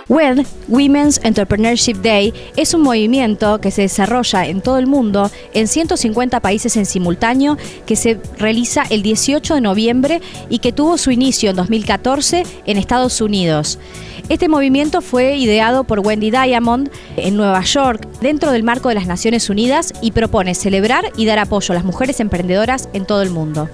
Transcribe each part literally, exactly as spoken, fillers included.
W E D, Women's Entrepreneurship Day, es un movimiento que se desarrolla en todo el mundo, en ciento cincuenta países en simultáneo, que se realiza el dieciocho de noviembre y que tuvo su inicio en dos mil catorce en Estados Unidos. Este movimiento fue ideado por Wendy Diamond en Nueva York, dentro del marco de las Naciones Unidas, y propone celebrar y dar apoyo a las mujeres emprendedoras en todo el mundo.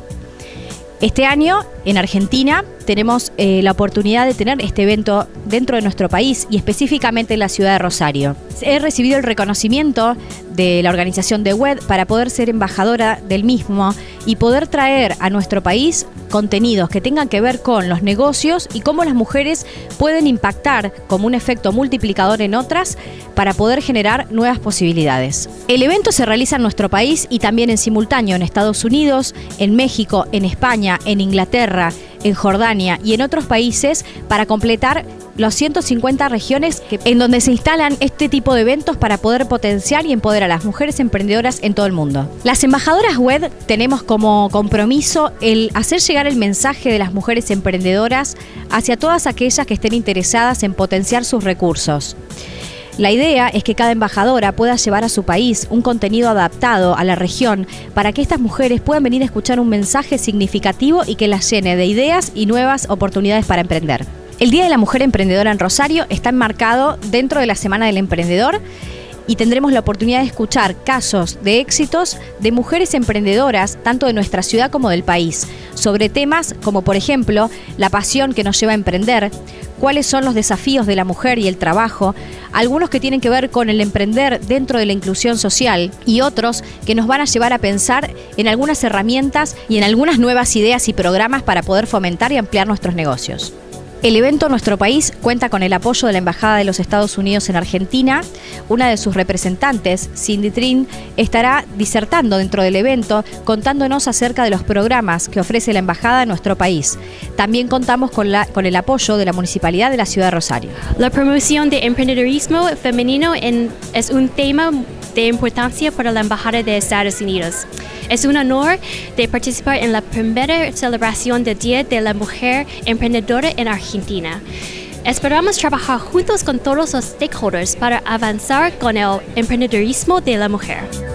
Este año, en Argentina, tenemos eh, la oportunidad de tener este evento dentro de nuestro país y específicamente en la ciudad de Rosario. He recibido el reconocimiento de la organización de W E D para poder ser embajadora del mismo y poder traer a nuestro país contenidos que tengan que ver con los negocios y cómo las mujeres pueden impactar como un efecto multiplicador en otras para poder generar nuevas posibilidades. El evento se realiza en nuestro país y también en simultáneo en Estados Unidos, en México, en España, en Inglaterra, en Jordania y en otros países para completar los ciento cincuenta regiones que, en donde se instalan este tipo de eventos para poder potenciar y empoderar a las mujeres emprendedoras en todo el mundo. Las embajadoras W E D tenemos como compromiso el hacer llegar el mensaje de las mujeres emprendedoras hacia todas aquellas que estén interesadas en potenciar sus recursos. La idea es que cada embajadora pueda llevar a su país un contenido adaptado a la región para que estas mujeres puedan venir a escuchar un mensaje significativo y que las llene de ideas y nuevas oportunidades para emprender. El Día de la Mujer Emprendedora en Rosario está enmarcado dentro de la Semana del Emprendedor y tendremos la oportunidad de escuchar casos de éxitos de mujeres emprendedoras, tanto de nuestra ciudad como del país, sobre temas como, por ejemplo, la pasión que nos lleva a emprender, cuáles son los desafíos de la mujer y el trabajo, algunos que tienen que ver con el emprender dentro de la inclusión social y otros que nos van a llevar a pensar en algunas herramientas y en algunas nuevas ideas y programas para poder fomentar y ampliar nuestros negocios. El evento en nuestro país cuenta con el apoyo de la Embajada de los Estados Unidos en Argentina. Una de sus representantes, Cindy Trin, estará disertando dentro del evento, contándonos acerca de los programas que ofrece la Embajada en nuestro país. También contamos con, la, con el apoyo de la Municipalidad de la Ciudad de Rosario. La promoción de emprendedurismo femenino en, es un tema de importancia para la Embajada de Estados Unidos. Es un honor de participar en la primera celebración del Día de la Mujer Emprendedora en Argentina. Esperamos trabajar juntos con todos los stakeholders para avanzar con el emprendedurismo de la mujer.